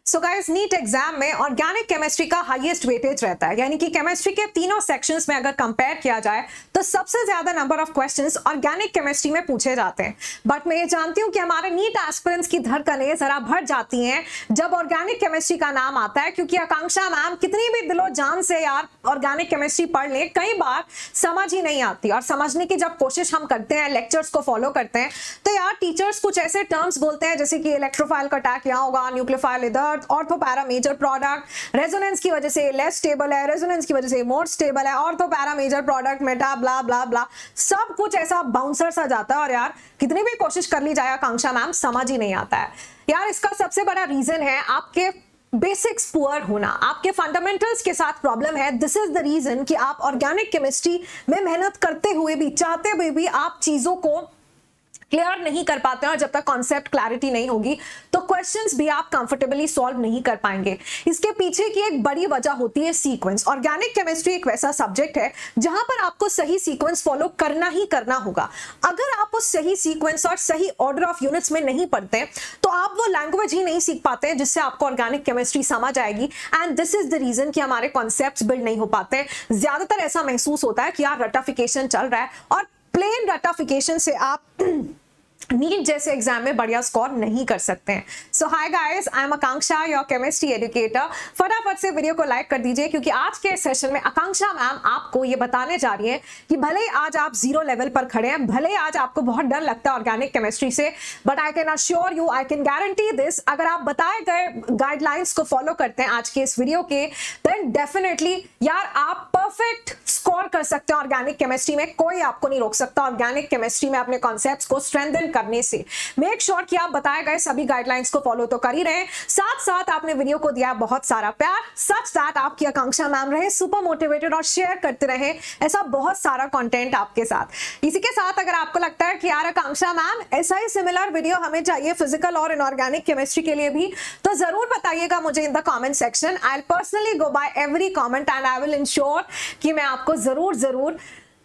सो guys, NEET exam में organic chemistry का highest weightage रहता है, यानी कि केमिस्ट्री के तीनों सेक्शंस में अगर कंपेयर किया जाए तो सबसे ज्यादा number of questions organic chemistry में पूछे जाते हैं। बट मैं ये जानती हूँ कि हमारे नीट एस्पिरेंट्स की धड़कनें जरा बढ़ जाती हैं जब ऑर्गेनिक केमिस्ट्री का नाम आता है, क्योंकि आकांक्षा मैम कितनी भी दिलो जान से यार ऑर्गेनिक केमिस्ट्री पढ़ ले, कई बार समझ ही नहीं आती। और समझने की जब कोशिश हम करते हैं, लेक्चर्स को फॉलो करते हैं, तो यार टीचर्स कुछ ऐसे टर्म्स बोलते हैं जैसे कि इलेक्ट्रोफाइल का अटैक यहाँ होगा, न्यूक्लियोफाइल इधर, ऑर्थोपैरा मेजर प्रोडक्ट, रेजोनेंस की वजह से लेस स्टेबल है, रेजोनेंस की वजह से मोर स्टेबल है, ortho para major product, meta blah ब्ला ब्ला, सब कुछ ऐसा बाउंसर सा जाता है। और यार कितनी भी कोशिश कर ली जाए आकांक्षा मैम, समझ ही नहीं आता है। यार इसका सबसे बड़ा रीजन है आपके बेसिक्स पुअर होना, आपके फंडामेंटल्स के साथ प्रॉब्लम है। दिस इज द रीजन कि आप ऑर्गेनिक केमिस्ट्री में मेहनत करते हुए भी, चाहते हुए भी आप चीजों को क्लियर नहीं कर पाते हैं, और जब तक कॉन्सेप्ट क्लैरिटी नहीं होगी तो क्वेश्चंस भी आप कंफर्टेबली सॉल्व नहीं कर पाएंगे। इसके पीछे की एक बड़ी वजह होती है सीक्वेंस। ऑर्गेनिक केमिस्ट्री एक वैसा सब्जेक्ट है जहां पर आपको सही सीक्वेंस फॉलो करना ही करना होगा। अगर आप उस सही सीक्वेंस और सही ऑर्डर ऑफ यूनिट्स में नहीं पढ़ते तो आप वो लैंग्वेज ही नहीं सीख पाते हैं जिससे आपको ऑर्गेनिक केमिस्ट्री समझ आएगी। And this is the reason कि हमारे कॉन्सेप्ट्स बिल्ड नहीं हो पाते। ज्यादातर ऐसा महसूस होता है कि यार रटाफिकेशन चल रहा है, और प्लेन रटाफिकेशन से आप नीट जैसे एग्जाम में बढ़िया स्कोर नहीं कर सकते हैं। So hi guys, I am Akanksha, your chemistry educator. फटाफट से वीडियो को लाइक कर दीजिए, क्योंकि आज के सेशन में आकांक्षा मैम आपको ये बताने जा रही है कि भले ही आज आप जीरो लेवल पर खड़े हैं, भले ही आज आपको बहुत डर लगता है ऑर्गेनिक केमिस्ट्री से, but I can assure you, I can guarantee this, अगर आप बताए गए गाइडलाइंस को फॉलो करते हैं आज के इस वीडियो के, देन डेफिनेटली यार आप परफेक्ट स्कोर कर सकते हैं ऑर्गेनिक केमिस्ट्री में। कोई आपको नहीं रोक सकता ऑर्गेनिक केमिस्ट्री में अपने कॉन्सेप्ट्स को स्ट्रेंथन करने से। मेक श्योर कि आप बताए गए सभी गाइडलाइंस को फॉलो तो कर ही रहे हैं, साथ साथ आपने वीडियो को दिया बहुत सारा प्यार, सच दैट आपकी आकांक्षा मैम रहे सुपर मोटिवेटेड और शेयर करते रहे ऐसा बहुत सारा कंटेंट आपके साथ। इसी के साथ अगर आपको लगता है कि यार आकांक्षा मैम ऐसा ही सिमिलर वीडियो हमें चाहिए फिजिकल और इनऑर्गेनिक केमिस्ट्री के लिए भी, तो जरूर बताइएगा मुझे in the comment section. I will personally go by every comment and I will ensure कि मैं आपको जरूर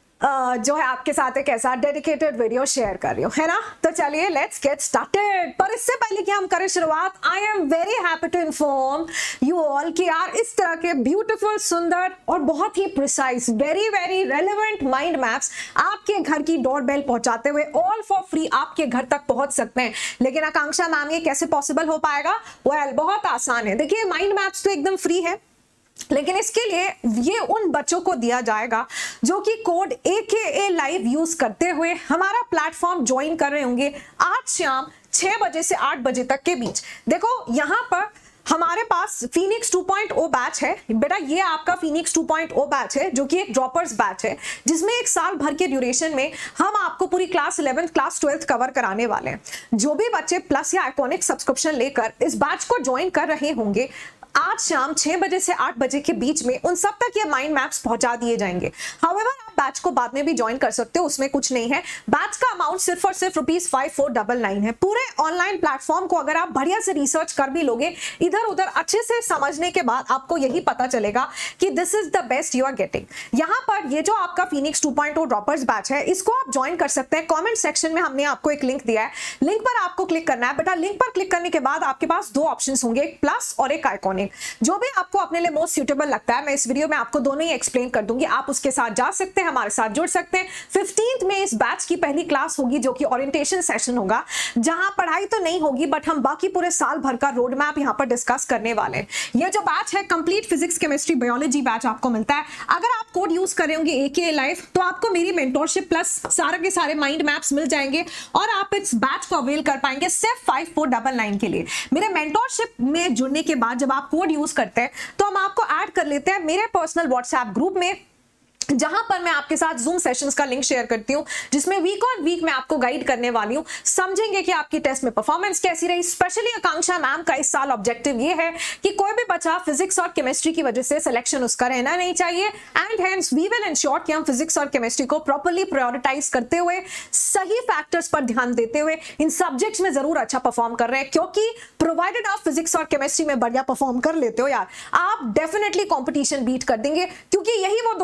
जो है आपके साथ एक ऐसा डेडिकेटेड वीडियो शेयर कर रही हूँ, है ना। तो चलिए लेट्स गेट स्टार्टेड। पर इससे पहले कि हम करें शुरुआत, I am very happy to inform you all कि यार इस तरह के ब्यूटीफुल, सुंदर और बहुत ही precise, very very relevant mind maps आपके घर की डोर बेल पहुंचाते हुए ऑल फॉर फ्री आपके घर तक पहुंच सकते हैं। लेकिन आकांक्षा मैम ये कैसे पॉसिबल हो पाएगा? वेल, बहुत आसान है। देखिए माइंड मैप्स तो एकदम फ्री है, लेकिन इसके लिए ये उन बच्चों को दिया जाएगा जो कि कोड AKA लाइव यूज करते हुए हमारा प्लेटफॉर्म ज्वाइन कर रहे होंगे आज शाम 6 बजे से 8 बजे तक के बीच। देखो यहाँ पर हमारे पास फिनिक्स 2.0 बैच है बेटा, ये आपका फिनिक्स 2.0 बैच है जो कि एक ड्रॉपर्स बैच है, जिसमें एक साल भर के ड्यूरेशन में हम आपको पूरी class 11th class 12th cover कराने वाले हैं। जो भी बच्चे प्लस या आइकॉनिक सब्सक्रिप्शन लेकर इस बैच को ज्वाइन कर रहे होंगे आज शाम 6 बजे से 8 बजे के बीच में उन सब तक ये माइंड मैप्स पहुंचा दिए जाएंगे। हाउएवर आप बैच को बाद में भी ज्वाइन कर सकते हो, उसमें कुछ नहीं है। बैच का अमाउंट सिर्फ और सिर्फ ₹5499 है। पूरे ऑनलाइन प्लेटफॉर्म को अगर आप बढ़िया से रिसर्च कर भी लोगे, इधर उधर अच्छे से समझने के बाद आपको यही पता चलेगा कि this is the best you are getting. यहाँ पर ये जो आपका फिनिक्स 2.0 ड्रॉपर्स बैच है, इसको आप ज्वाइन कर सकते हैं। कॉमेंट सेक्शन में हमने आपको एक लिंक दिया है, लिंक पर आपको क्लिक करना है बेटा। लिंक पर क्लिक करने के बाद आपके पास 2 ऑप्शन होंगे, एक प्लस और एक आइकॉनिक। जो भी आपको अपने लिए मोस्ट सूटेबल लगता है, मैं इस वीडियो में आपको दोनों ही एक्सप्लेन कर दूंगी, आप उसके साथ जा सकते हैं, हमारे साथ जुड़ सकते हैं। 15th में इस बैच की पहली क्लास होगी जो कि ओरिएंटेशन सेशन होगा, जहां पढ़ाई तो नहीं होगी बट हम बाकी पूरे साल भर का रोड मैप यहां पर डिस्कस करने वाले हैं। ये जो बैच है complete physics, chemistry, biology batch आपको मिलता है। अगर आप कोड यूज कर रहे होंगे AKA लाइव, तो आपको मेरी मेंटोरशिप प्लस सारे के सारे माइंड मैप्स मिल जाएंगे और आप इस बैच को अवेल कर पाएंगे सिर्फ 5499 के लिए। मेरे मेंटोरशिप में जुड़ने के बाद जब आप कोड यूज करते हैं तो हम आपको ऐड कर लेते हैं मेरे पर्सनल व्हाट्सएप ग्रुप में, जहां पर मैं आपके साथ जूम सेशंस का लिंक शेयर करती हूं, जिसमें वीक ऑन वीक मैं आपको गाइड करने वाली हूं। समझेंगे कि आपकी टेस्ट में परफॉर्मेंस कैसी रही। स्पेशली आकांक्षा मैम का इस साल ऑब्जेक्टिव ये है कि कोई भी बच्चा फिजिक्स और केमिस्ट्री की वजह से सिलेक्शन उसका रहना नहीं चाहिए, and hence we will ensure कि हम फिजिक्स और केमिस्ट्री को प्रॉपर्ली प्रायोरिटाइज करते हुए, सही फैक्टर्स पर ध्यान देते हुए इन सब्जेक्ट्स में जरूर अच्छा परफॉर्म कर रहे हैं। क्योंकि प्रोवाइडेड आप फिजिक्स और केमिस्ट्री में बढ़िया परफॉर्म कर लेते हो यार, आप डेफिनेटली कॉम्पिटिशन बीट कर देंगे, क्योंकि यही वो 2 सब्जेक्ट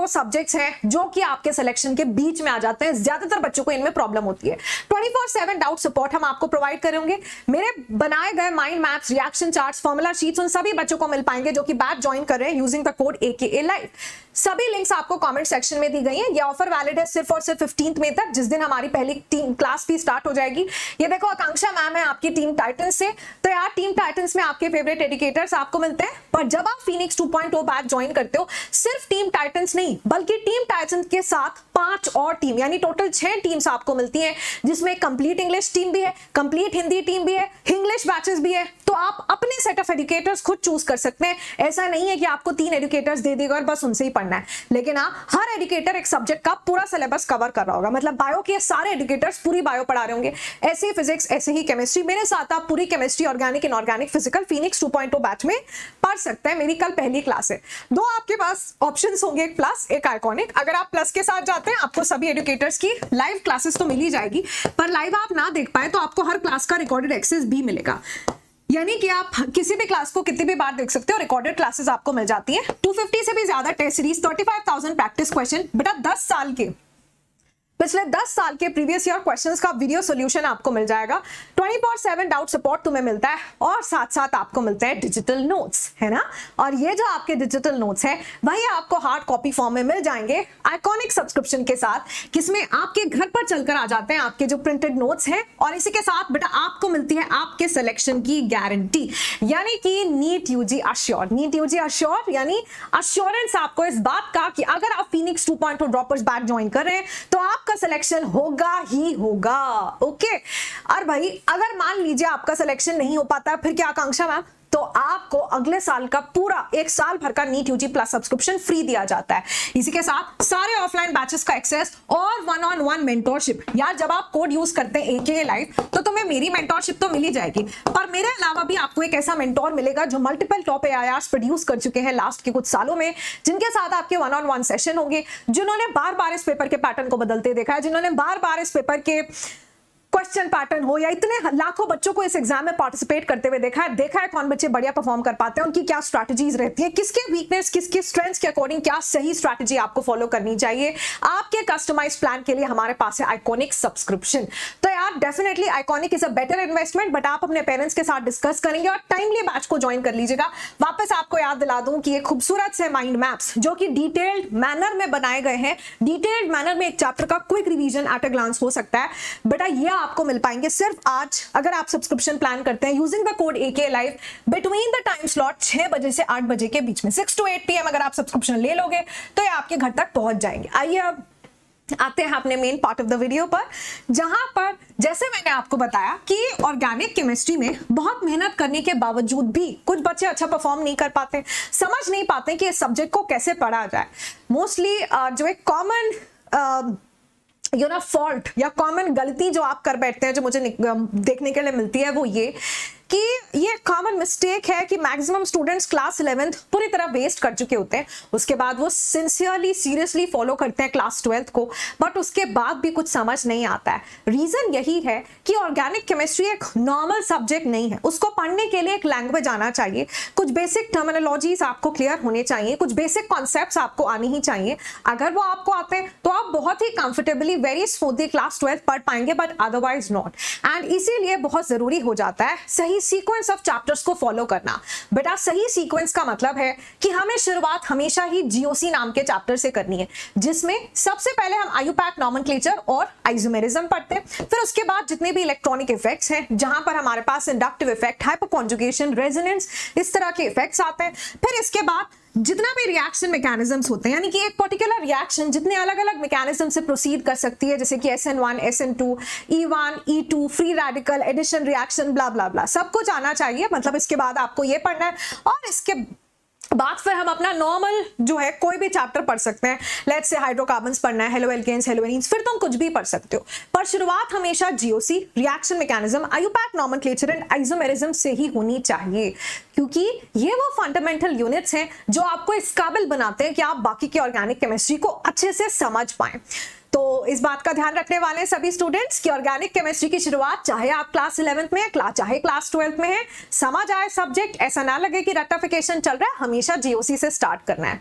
सब्जेक्ट्स हैं जो कि आपके सिलेक्शन के बीच में आ जाते हैं, ज्यादातर बच्चों को इनमें प्रॉब्लम होती है। 24/7 डाउट सपोर्ट हम आपको प्रोवाइड करेंगे। मेरे बनाए गए mind maps, reaction charts, formula sheets उन सभी बच्चों को मिल पाएंगे जो कि बैच ज्वाइन कर रहे हैं using the code AKA live. सभी लिंक्स आपको कमेंट सेक्शन में दी गई हैं। ये ऑफर वैलिड है सिर्फ और सिर्फ 15th मई तक, जिस दिन हमारी पहली टीम क्लास भी स्टार्ट हो जाएगी। ये देखो आकांक्षा मैम है आपकी टीम टाइटंस से। तो यार टीम टाइटंस में आपके फेवरेट एजुकेटर्स आपको मिलते हैं, पर जब आप फीनिक्स 2.0 बैच ज्वाइन करते हो, सिर्फ टीम टाइटंस नहीं बल्कि टीम टाइटंस के साथ 5 और टीम यानी टोटल 6 टीम्स आपको मिलती हैं, जिसमें कंप्लीट इंग्लिश टीम भी है, कंप्लीट हिंदी टीम भी है, इंग्लिश बैचेस भी है। तो आप अपने सेट ऑफ एजुकेटर्स खुद चूज कर सकते हैं। ऐसा नहीं है कि आपको 3 एजुकेटर्स दे देगा और बस उनसे ही पढ़ना है, लेकिन हाँ हर एजुकेटर एक सब्जेक्ट का पूरा सिलेबस कवर कर रहा होगा। मतलब बायो के सारे एजुकेटर्स पूरी बायो पढ़ा रहे होंगे, ऐसे ही फिजिक्स, ऐसे ही केमिस्ट्री। मेरे साथ आप पूरी chemistry, organic, inorganic, physical Phoenix 2.0 batch में पढ़ सकते हैं। मेरी कल पहली क्लास है। 2 आपके पास ऑप्शंस होंगे, एक प्लस, एक आइकॉनिक। अगर आप प्लस के साथ जाते हैं आपको सभी एजुकेटर्स की लाइव क्लासेस तो मिल ही जाएगी, पर लाइव आप ना देख पाए तो आपको हर क्लास का रिकॉर्डेड एक्सेस भी मिलेगा, यानी कि आप किसी भी क्लास को कितनी भी बार देख सकते हो। रिकॉर्डेड क्लासेस आपको मिल जाती हैं। 250 से भी ज्यादा टेस्ट सीरीज, 35,000 प्रैक्टिस क्वेश्चन। बेटा 10 साल के, पिछले 10 साल के प्रीवियस ईयर क्वेश्चंस का वीडियो सॉल्यूशन आपको मिल जाएगा। 24/7 डाउट सपोर्ट तुम्हें मिलता है और साथ साथ आपको मिलते हैं डिजिटल नोट्स, है ना। और ये जो आपके डिजिटल नोट्स है वही आपको हार्ड कॉपी फॉर्म में मिल जाएंगे आइकॉनिक सब्सक्रिप्शन के साथ, किसमें आपके घर पर चलकर आ जाते हैं आपके जो प्रिंटेड नोट्स हैं। और इसी के साथ बेटा आपको मिलती है आपके सिलेक्शन की गारंटी, यानी कि NEET UG assure. NEET UG assure यानी अश्योरेंस आपको इस बात का कि अगर आप फीनिक्स 2.0 ड्रॉपर्स बैच ज्वाइन कर रहे हैं तो आपका सिलेक्शन होगा ही होगा। ओके, और भाई अगर मान लीजिए आपका सिलेक्शन नहीं हो पाता, फिर क्या आकांक्षा मैम? तो आपको अगले साल का पूरा 1 साल भर का NEET UG plus subscription free दिया जाता है। इसी के साथ सारे ऑफलाइन बैचेस का एक्सेस और 1-on-1 मेंटोरशिप। यार जब आप कोड यूज करते हैं AKA लाइव तो तुम्हें मेरी मेंटोरशिप तो मिल ही जाएगी, पर मेरे अलावा भी आपको एक ऐसा मेंटोर मिलेगा जो मल्टीपल टॉप AIRs प्रोड्यूस कर चुके हैं लास्ट के कुछ सालों में, जिनके साथ आपके 1-on-1 सेशन होंगे, जिन्होंने बार बार इस पेपर के पैटर्न को बदलते देखा है, जिन्होंने बार बार इस पेपर के क्वेश्चन पैटर्न हो या इतने लाखों बच्चों को इस एग्जाम में पार्टिसिपेट करते हुए देखा है कौन बच्चे बढ़िया परफॉर्म कर पाते हैं, उनकी क्या स्ट्रैटेजीज रहती है, किसके वीकनेस, किसके स्ट्रेंथ्स के अकॉर्डिंग क्या सही स्ट्रैटेजी आपको फॉलो करनी चाहिए। आपके कस्टमाइज्ड प्लान के लिए हमारे पास है आइकॉनिक सब्सक्रिप्शन। तो यार definitely iconic is a better investment, but आप अपने पेरेंट्स के साथ डिस्कस करेंगे और टाइमली बैच को ज्वाइन कर लीजिएगा। वापस आपको याद दिला दूं कि ये खूबसूरत से माइंड मैप्स जो कि डिटेल्ड मैनर में बनाए गए हैं, डिटेल्ड मैनर में एक चैप्टर का quick revision at a glance हो सकता है, बेटा ये आपको मिल पाएंगे सिर्फ आज अगर आप सब्सक्रिप्शन प्लान करते हैं using the code AKA live between the time slot 6 बजे से 8 बजे के बीच में। 6 to 8 PM अगर आप सब्सक्रिप्शन ले लोगे तो ये आपके घर तक पहुंच जाएंगे। आइए अब आते हैं अपने main part of the video पर, जहां पर जैसे मैंने आपको बताया कि ऑर्गेनिक केमिस्ट्री में बहुत मेहनत करने के बावजूद भी कुछ बच्चे अच्छा परफॉर्म नहीं कर पाते, समझ नहीं पाते कि इस सब्जेक्ट को कैसे पढ़ा जाए। मोस्टली जो एक कॉमन फॉल्ट या कॉमन गलती जो आप कर बैठते हैं, जो मुझे देखने के लिए मिलती है, वो ये कि ये कॉमन मिस्टेक है कि मैक्सिमम स्टूडेंट्स क्लास 11th पूरी तरह वेस्ट कर चुके होते हैं। उसके बाद वो सिंसियरली सीरियसली फॉलो करते हैं क्लास 12th को, बट उसके बाद भी कुछ समझ नहीं आता है। रीजन यही है कि ऑर्गेनिक केमिस्ट्री एक नॉर्मल सब्जेक्ट नहीं है, उसको पढ़ने के लिए एक लैंग्वेज आना चाहिए, कुछ बेसिक टर्मिनोलॉजीज आपको क्लियर होने चाहिए, कुछ बेसिक कॉन्सेप्ट्स आपको आनी ही चाहिए। अगर वो आपको आते हैं तो आप बहुत ही comfortably very smoothly class 12th पढ़ पाएंगे, बट अदरवाइज नॉट। एंड इसीलिए बहुत जरूरी हो जाता है सही सीक्वेंस ऑफ चैप्टर्स को फॉलो करना। बेटा सही सीक्वेंस का मतलब है कि हमें शुरुआत हमेशा ही जीओसी नाम के चैप्टर से करनी है, जिसमें सबसे पहले हम आयुपैक नॉमेनक्लेचर और आइसोमेरिज्म पढ़ते हैं। फिर उसके बाद जितने भी इलेक्ट्रॉनिक इफेक्ट्स हैं, जहां पर हमारे पास इंडक्टिव इफेक्ट, हाइपरकॉन्जुगेशन, रेजोनेंस, इस तरह के इफेक्ट्स आते हैं। फिर इसके बाद जितना भी रिएक्शन मैकेनिज्म्स होते हैं, यानी कि एक पर्टिकुलर रिएक्शन जितने अलग अलग मैकेनिज्म से प्रोसीड कर सकती है, जैसे कि SN1, SN2, E1, E2, free radical, addition reaction, bla ब्ला ब्ला, सब कुछ आना चाहिए। मतलब इसके बाद आपको ये पढ़ना है और इसके बाद फिर हम अपना नॉर्मल जो है कोई भी चैप्टर पढ़ सकते हैं। लेट्स से हाइड्रोकार्बन्स पढ़ना है, हेलो एल्केन्स, हेलो एरीन्स, फिर तुम कुछ भी पढ़ सकते हो, पर शुरुआत हमेशा GOC, reaction mechanism, IUPAC nomenclature and isomerism से ही होनी चाहिए, क्योंकि ये वो फंडामेंटल यूनिट्स हैं जो आपको इस काबिल बनाते हैं कि आप बाकी की ऑर्गेनिक केमिस्ट्री को अच्छे से समझ पाएं। तो इस बात का ध्यान रखने वाले हैं सभी स्टूडेंट्स कि ऑर्गेनिक केमिस्ट्री की शुरुआत चाहे आप क्लास 11th में है, चाहे क्लास 12th में है, समझ आए सब्जेक्ट, ऐसा ना लगे कि रेक्टिफिकेशन चल रहा है, हमेशा जीओसी से स्टार्ट करना है।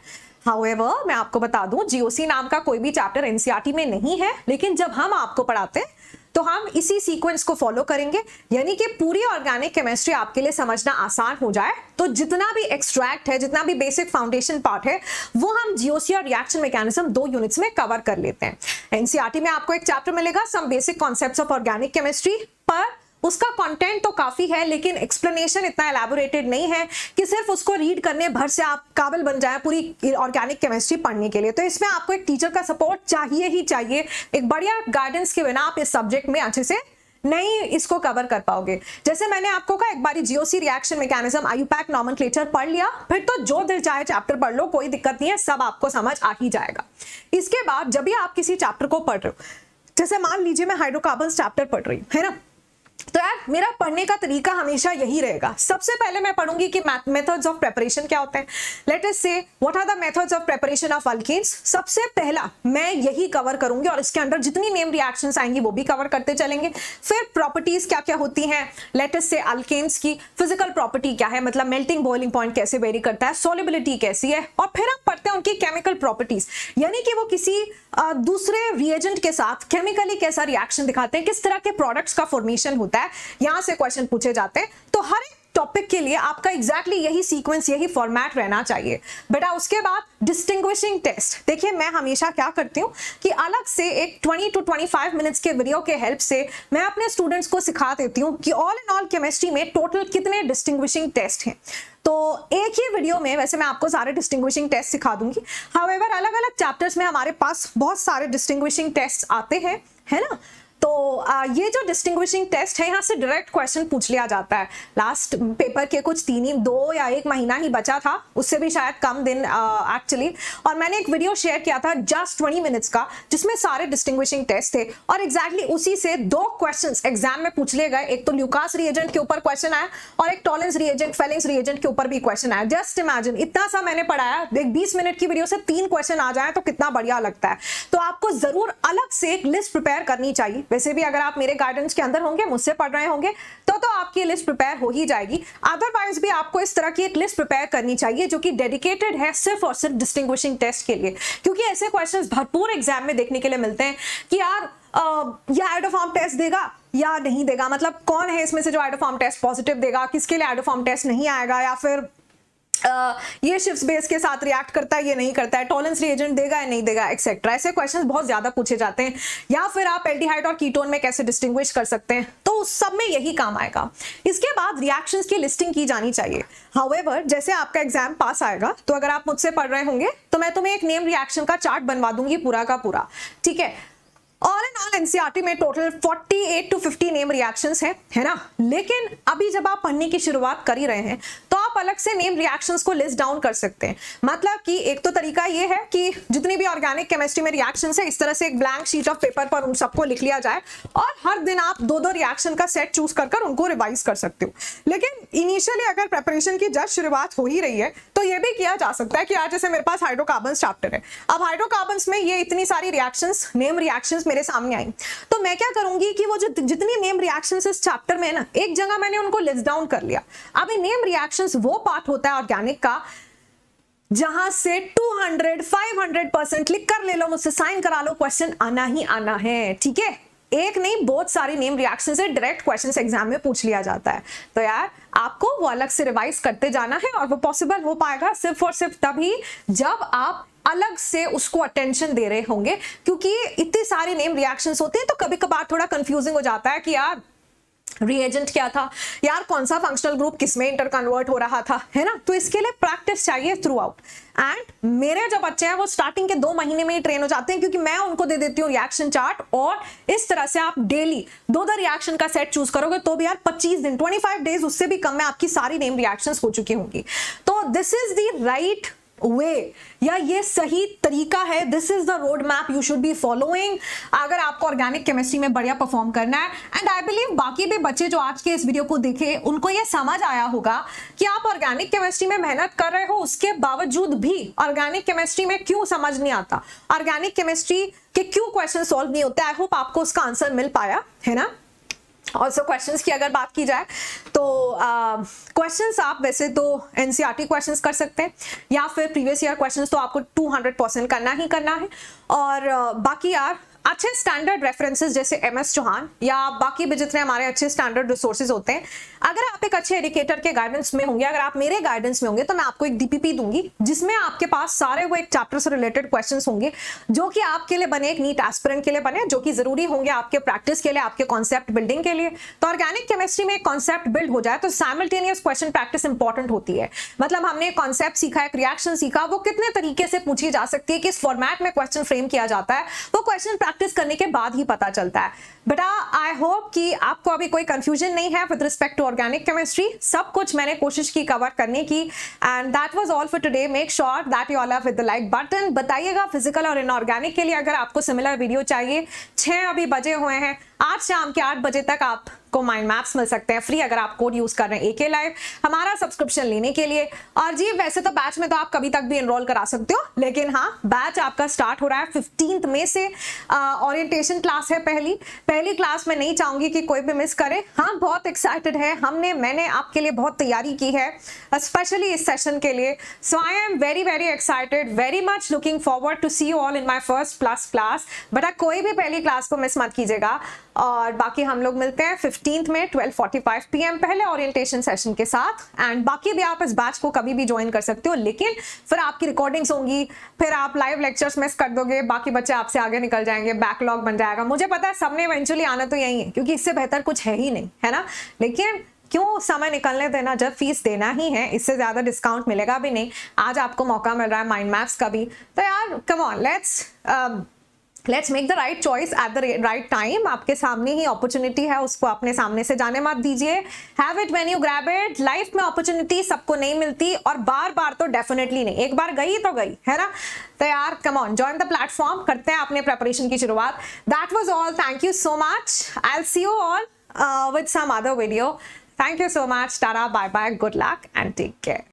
हाउएवर मैं आपको बता दूं, जीओसी नाम का कोई भी चैप्टर एनसीईआरटी में नहीं है, लेकिन जब हम आपको पढ़ाते हैं तो हम इसी सीक्वेंस को फॉलो करेंगे, यानी कि पूरी ऑर्गेनिक केमिस्ट्री आपके लिए समझना आसान हो जाए। तो जितना भी एक्सट्रैक्ट है, जितना भी बेसिक फाउंडेशन पार्ट है, वो हम जीओसी और रिएक्शन मैकेनिज्म 2 यूनिट्स में कवर कर लेते हैं। एनसीईआरटी में आपको एक चैप्टर मिलेगा some basic concepts of organic chemistry, पर उसका कंटेंट तो काफी है लेकिन एक्सप्लेनेशन इतना एलैबोरेटेड नहीं है कि सिर्फ उसको रीड करने भर से आप काबिल बन जाए पूरी ऑर्गेनिक केमिस्ट्री पढ़ने के लिए। तो इसमें आपको एक टीचर का सपोर्ट चाहिए ही चाहिए। एक बढ़िया गाइडेंस के बिना आप इस सब्जेक्ट में अच्छे से नहीं इसको कवर कर पाओगे। जैसे मैंने आपको कहा, एक बारी GOC reaction mechanism IUPAC nomenclature पढ़ लिया, फिर तो जो दिल चाहे चैप्टर पढ़ लो, कोई दिक्कत नहीं है, सब आपको समझ आ ही जाएगा। इसके बाद जब भी आप किसी चैप्टर को पढ़ रहे हो, जैसे मान लीजिए मैं हाइड्रोकार्बन्स चैप्टर पढ़ रही हूँ, है ना, तो यार मेरा पढ़ने का तरीका हमेशा यही रहेगा। सबसे पहले मैं पढ़ूंगी कि मेथड्स ऑफ प्रिपरेशन क्या होते हैं। Let us see what are the methods of preparation of alkanes. सबसे पहला मैं यही कवर करूंगी और इसके अंदर जितनी नेम रिएक्शंस आएंगी वो भी कवर करते चलेंगे। फिर प्रॉपर्टीज क्या क्या होती हैं, लेट अस से अल्केन्स की फिजिकल प्रॉपर्टी क्या है, मतलब मेल्टिंग बॉइलिंग पॉइंट कैसे वेरी करता है, सॉल्युबिलिटी कैसी है, और फिर हम पढ़ते हैं उनकी केमिकल प्रॉपर्टीज, यानी कि वो किसी दूसरे रिएजेंट के साथ केमिकली कैसा रिएक्शन दिखाते हैं, किस तरह के प्रोडक्ट्स का फॉर्मेशन होता है, यहां से क्वेश्चन पूछे जाते हैं। तो हर एक टॉपिक के लिए आपका एग्जैक्टली यही सीक्वेंस, यही फॉर्मेट रहना चाहिए बेटा। उसके बाद डिस्टिंग्विशिंग टेस्ट। देखिए मैं हमेशा क्या करती हूँ कि अलग से एक 20 to 25 मिनट्स के वीडियो के हेल्प से मैं अपने स्टूडेंट्स को सिखा देती हूँ कि ऑल इन ऑल केमिस्ट्री में टोटल कितने डिस्टिंग्विशिंग टेस्ट हैं। तो एक ही वीडियो में वैसे मैं आपको सारे डिस्टिंग्विशिंग टेस्ट सिखा दूंगी। हाउएवर अलग अलग चैप्टर्स में हमारे पास बहुत सारे डिस्टिंग्विशिंग टेस्ट आते हैं, है ना। तो ये जो डिस्टिंग्विशिंग टेस्ट है, यहाँ से डायरेक्ट क्वेश्चन पूछ लिया जाता है। लास्ट पेपर के कुछ 2 या 1 महीना ही बचा था, उससे भी शायद कम दिन एक्चुअली, और मैंने एक वीडियो शेयर किया था जस्ट 20 मिनट्स का, जिसमें सारे डिस्टिंग्विशिंग टेस्ट थे और एग्जैक्टली उसी से 2 क्वेश्चंस एग्जाम में पूछ लिए गए। एक तो ल्यूकास रिएजेंट के ऊपर क्वेश्चन आया और एक टॉलेंस रिएजेंट, फेलिंग्स रिएजेंट के ऊपर भी क्वेश्चन आया। जस्ट इमेजिन, इतना सा मैंने पढ़ाया, एक 20 मिनट की वीडियो से 3 क्वेश्चन आ जाए तो कितना बढ़िया लगता है। तो आपको जरूर अलग से एक लिस्ट प्रिपेयर करनी चाहिए। वैसे भी अगर आप मेरे गाइडेंस के अंदर होंगे, मुझसे पढ़ रहे होंगे, तो आपकी लिस्ट प्रिपेयर हो ही जाएगी। अदरवाइज भी आपको इस तरह की एक लिस्ट प्रिपेयर करनी चाहिए जो कि डेडिकेटेड है सिर्फ और सिर्फ डिस्टिंग्विशिंग टेस्ट के लिए, क्योंकि ऐसे क्वेश्चंस भरपूर एग्जाम में देखने के लिए मिलते हैं कि यार या आइडोफॉर्म टेस्ट देगा या नहीं देगा, मतलब कौन है इसमें से जो आइडोफॉर्म टेस्ट पॉजिटिव देगा, किसके लिए आइडोफॉर्म टेस्ट नहीं आएगा, या फिर ये शिफ्ट बेस के साथ रिएक्ट करता है, ये नहीं करता है, टॉलेंस रिएजेंट देगा या नहीं देगा, एक्सेट्रा। ऐसे क्वेश्चंस बहुत ज्यादा पूछे जाते हैं। या फिर आप एल्डिहाइड और कीटोन में कैसे डिस्टिंग्विश कर सकते हैं, तो उस सब में यही काम आएगा। इसके बाद रिएक्शंस की लिस्टिंग की जानी चाहिए। हाउएवर जैसे आपका एग्जाम पास आएगा, तो अगर आप मुझसे पढ़ रहे होंगे तो मैं तुम्हें एक नेम रिएक्शन का चार्ट बनवा दूंगी पूरा का पूरा, ठीक है। ऑल इन ऑल एनसीईआरटी में टोटल 48 to 50 नेम रिएक्शंस है ना। लेकिन अभी जब आप पढ़ने की शुरुआत कर ही रहे हैं तो आप अलग से नेम रिएक्शंस को लिस्ट डाउन कर सकते हैं। मतलब कि एक तो तरीका ये है कि जितनी भी ऑर्गेनिक केमिस्ट्री में रिएक्शंस है, इस तरह से एक ब्लैंक शीट ऑफ पेपर पर उन सबको लिख लिया जाए और हर दिन आप 2-2 रिएक्शन का सेट चूज कर उनको रिवाइज कर सकते हो। लेकिन इनिशियली अगर प्रिपरेशन की जस्ट शुरुआत हो ही रही है तो ये भी किया जा सकता है कि आज जैसे मेरे पास हाइड्रोकार्बन्स चैप्टर है, अब हाइड्रोकार्बन्स में ये इतनी सारी रिएक्शंस, नेम रिएक्शंस मेरे सामने आई, तो मैं क्या करूंगी कि वो जो जितनी नेम रिएक्शंस इस चैप्टर में है ना, एक जगह मैंने उनको लिस्ट डाउन कर लिया। अब ये नेम रिएक्शंस वो पार्ट होता है ऑर्गेनिक का जहां से 200-500% लिख कर ले लो, मुझसे साइन करा लो, क्वेश्चन आना ही आना है, ठीक है। एक नहीं बहुत सारी नेम रिएक्शन से डायरेक्ट क्वेश्चन एग्जाम में पूछ लिया जाता है। तो यार आपको वो अलग से रिवाइज करते जाना है और वो पॉसिबल हो पाएगा सिर्फ और सिर्फ तभी जब आप अलग से उसको अटेंशन दे रहे होंगे, क्योंकि इतनी सारी नेम रिएक्शंस होते हैं तो कभी कभार थोड़ा कंफ्यूजिंग हो जाता है कि यार रिएजेंट क्या था, यार कौन सा फंक्शनल ग्रुप किसमें इंटर कन्वर्ट हो रहा था, है ना। तो इसके लिए प्रैक्टिस चाहिए थ्रू आउट। एंड मेरे जो बच्चे हैं वो स्टार्टिंग के 2 महीने में ही ट्रेन हो जाते हैं, क्योंकि मैं उनको दे देती हूँ रिएक्शन चार्ट, और इस तरह से आप डेली 2-2 रिएक्शन का सेट चूज करोगे तो भी यार 25 दिन 25 डेज उससे भी कम में आपकी सारी नेम रिएक्शंस हो चुकी होंगी। तो this is the right way, या ये सही तरीका है, this is the road map you should be following अगर आपको ऑर्गेनिक केमिस्ट्री में बढ़िया परफॉर्म करना है। एंड आई बिलीव बाकी भी बच्चे जो आज के इस वीडियो को देखे उनको ये समझ आया होगा कि आप ऑर्गेनिक केमिस्ट्री में मेहनत कर रहे हो, उसके बावजूद भी ऑर्गेनिक केमिस्ट्री में क्यों समझ नहीं आता, ऑर्गेनिक केमिस्ट्री के क्यों क्वेश्चन सॉल्व नहीं होते। आई होप आपको उसका आंसर मिल पाया है ना। ऑल्सो क्वेश्चंस की अगर बात की जाए तो क्वेश्चंस आप वैसे तो एनसीईआरटी क्वेश्चंस कर सकते हैं या फिर प्रीवियस ईयर क्वेश्चंस तो आपको 200% करना ही करना है। और बाकी यार अच्छे स्टैंडर्ड रेफरेंसेस जैसे MS चौहान या बाकी भी जितने हमारे अच्छे स्टैंडर्ड रिसोर्सेज होते हैं, अगर आप एक अच्छे एजुकेटर के गाइडेंस में होंगे, अगर आप मेरे गाइडेंस में होंगे, तो मैं आपको एक DPP दूंगी जिसमें आपके पास सारे वो एक चैप्टर से रिलेटेड क्वेश्चंस होंगे जो कि आपके लिए बने, एक नीट एस्पिरेंट के लिए बने, जो कि जरूरी होंगे आपके प्रैक्टिस के लिए, आपके कॉन्सेप्ट बिल्डिंग के लिए। तो ऑर्गेनिक केमिस्ट्री में एक कॉन्सेप्ट बिल्ड हो जाए तो साइमल्टेनियस क्वेश्चन प्रैक्टिस इंपॉर्टेंट होती है। मतलब हमने एक कॉन्सेप्ट सीखा, एक रिएक्शन सीखा, वो कितने तरीके से पूछी जा सकती है, किस फॉर्मेट में क्वेश्चन फ्रेम किया जाता है, वो क्वेश्चन प्रैक्टिस करने के बाद ही पता चलता है। बेटा आई होप कि आपको अभी कोई कंफ्यूजन नहीं है with respect to organic chemistry. सब कुछ मैंने कोशिश की कवर करने की and that was all for today. Make sure that you all have with the like button. बताइएगा फिजिकल और इनऑर्गेनिक के लिए अगर आपको सिमिलर वीडियो चाहिए। 6 अभी बजे हुए हैं, आज शाम के 8 बजे तक आपको माइंड मैप्स मिल सकते हैं फ्री अगर आप कोड यूज कर रहे हैं AK लाइव हमारा सब्सक्रिप्शन लेने के लिए। और जी वैसे तो बैच में तो आप कभी तक भी एनरोल करा सकते हो, लेकिन हाँ बैच आपका स्टार्ट हो रहा है 15 मई से। ओरिएंटेशन क्लास है पहली क्लास में नहीं चाहूंगी कि कोई भी मिस करे। हाँ बहुत एक्साइटेड है, मैंने आपके लिए बहुत तैयारी की है स्पेशली इस सेशन के लिए। So I am very very excited, very much looking forward to see you all in my first plus class. बेटा कोई भी पहली क्लास को मिस मत कीजिएगा। और बाकी हम लोग मिलते हैं 15 में 12:45 PM पहले ओरिएंटेशन सेशन के साथ। एंड बाकी भी आप इस बैच को कभी भी ज्वाइन कर सकते हो, लेकिन फिर आपकी रिकॉर्डिंग्स होंगी, फिर आप लाइव लेक्चर्स मिस कर दोगे, बाकी बच्चे आपसे आगे निकल जाएंगे, बैकलॉग बन जाएगा। मुझे पता है सबने इवेंचुअली आना तो यही है क्योंकि इससे बेहतर कुछ है ही नहीं, है ना। लेकिन क्यों समय निकलने देना जब फीस देना ही है, इससे ज्यादा डिस्काउंट मिलेगा भी नहीं। आज आपको मौका मिल रहा है माइंड मैप्स का भी, तो यार come on let's make the right choice at the right time. आपके सामने ही अपॉर्चुनिटी है, उसको अपने सामने से जाने मत दीजिए। Have it when you grab it. Life में अपॉर्चुनिटी सबको नहीं मिलती और बार बार तो डेफिनेटली नहीं, एक बार गई तो गई, है ना। तो यार come on join the platform, करते हैं अपने प्रिपरेशन की शुरुआत। That was all, thank you so much. I will see you all with some other video. Thank you so much, tata, bye bye, good luck and take care.